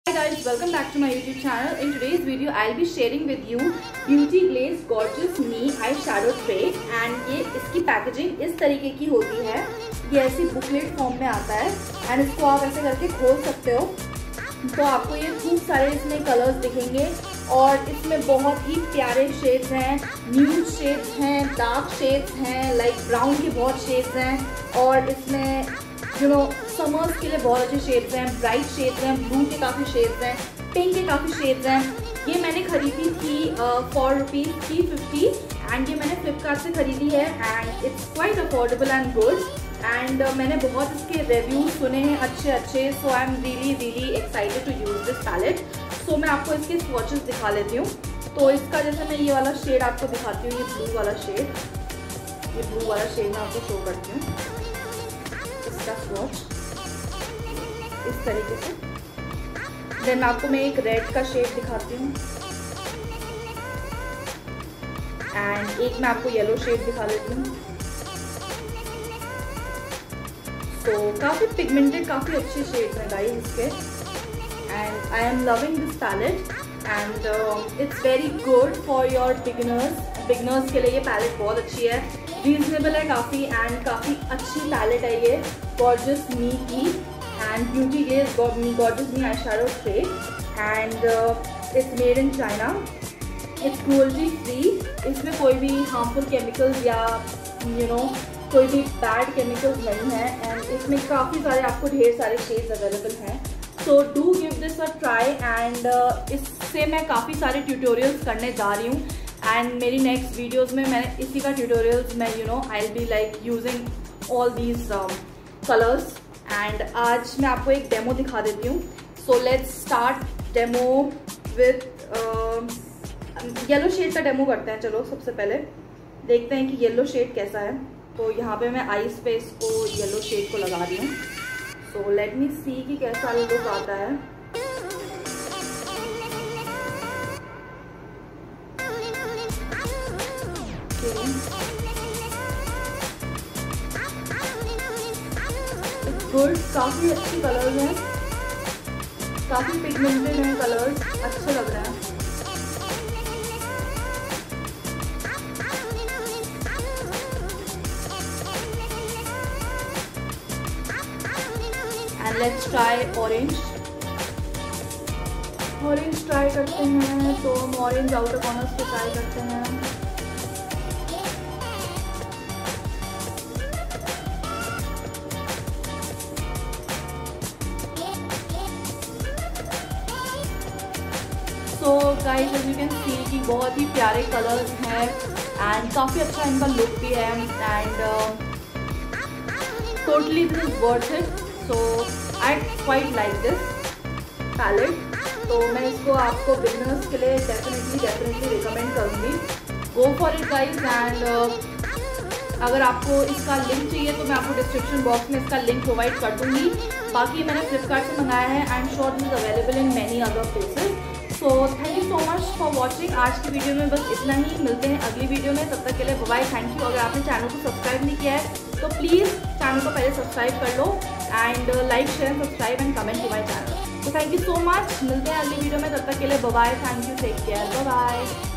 Hi guys, welcome back to my YouTube channel. In today's video, I'll be sharing with you Beauty Glaze Gorgeous Me Eyeshadow Tray and ये इसकी packaging इस तरीके की होती है। ये ऐसी बुकलेट फॉर्म में आता है एंड इसको आप ऐसे करके खोल सकते हो तो आपको ये खूब सारे इसमें कलर्स दिखेंगे और इसमें बहुत ही प्यारे शेड्स हैं, न्यूड शेड्स हैं, डार्क शेड्स हैं, लाइक ब्राउन के बहुत शेड्स हैं और इसमें समर्स के लिए बहुत अच्छे शेड्स हैं, ब्राइट शेड्स हैं, ब्लू के काफ़ी शेड्स हैं, पिंक के काफ़ी शेड्स हैं। ये मैंने खरीदी थी ₹4.50 एंड ये मैंने फ्लिपकार्ट से खरीदी है and it's quite affordable and good and मैंने बहुत इसके रिव्यूज सुने हैं अच्छे। So I am really excited to use this palette. सो मैं आपको इसके स्वॉचेस दिखा लेती हूँ। तो इसका जैसे मैं ये वाला शेड आपको दिखाती हूँ, ये ब्लू वाला शेड मैं आपको शो करती हूँ। इसका स्वॉच इस तरीके से। देन आपको मैं एक रेड का शेड दिखाती हूँ एंड एक मैं आपको येलो शेड दिखा लेती हूँ। तो काफ़ी पिगमेंटेड, काफ़ी अच्छे शेड्स हैं गाइस इसके and I am loving this palette and it's very good for your beginners के लिए ये पैलेट बहुत अच्छी है, रीजनेबल है काफ़ी एंड काफ़ी अच्छी पैलेट है ये गॉर्जियस मी की and beauty glaze gorgeous me eye shadow tray and it's made in China, it's cruelty free. इसमें कोई भी हार्मफुल केमिकल्स या कोई भी बैड केमिकल्स नहीं है एंड इसमें काफ़ी सारे आपको ढेर सारे शेड्स अवेलेबल हैं। So do give this a try and इससे मैं काफ़ी सारे ट्यूटोरियल्स करने जा रही हूँ एंड मेरी नेक्स्ट वीडियोज़ में मैं इसी का ट्यूटोरियल्स में I will be like using all these colours and आज मैं आपको एक डेमो दिखा देती हूँ। So let's start demo with yellow shade का डेमो करते हैं। चलो सबसे पहले देखते हैं कि येलो शेड कैसा है। तो यहाँ पे मैं आईज पे इसको येलो शेड को लगा रही हूँ। सो लेट मी सी कि कैसा लुक आता है। गुड, काफ़ी अच्छी कलर्स हैं, काफ़ी पिगमेंटेड हैं कलर्स, अच्छे लग रहे हैं। And let's try orange try करते हैं। तो हम ऑरेंज आउटर कॉर्नर्स पे ट्राई करते हैं। So guys as you can see कि बहुत ही प्यारे कलर्स हैं एंड काफ़ी अच्छा इनका लुक भी है and totally this is worth it. So I quite like this palette. तो मैं इसको आपको बिगिनर्स के लिए डेफिनेटली रिकमेंड करूँगी। Go for it guys and अगर आपको इसका लिंक चाहिए तो मैं आपको डिस्क्रिप्शन बॉक्स में इसका लिंक प्रोवाइड कर दूँगी। बाकी मैंने फ्लिपकार्ट से मंगाया है I am sure this is available in many other places. So thank you so much for watching. आज की वीडियो में बस इतना ही, मिलते हैं अगली वीडियो में, तब तक के लिए बाय बाय, थैंक यू। अगर आपने चैनल को सब्सक्राइब नहीं किया है तो प्लीज़ चैनल को पहले सब्सक्राइब कर लो and like share subscribe and comment to my channel. तो थैंक यू सो मच, मिलते हैं अगली वीडियो में, तब तक के लिए bye bye, thank you, take care, bye bye.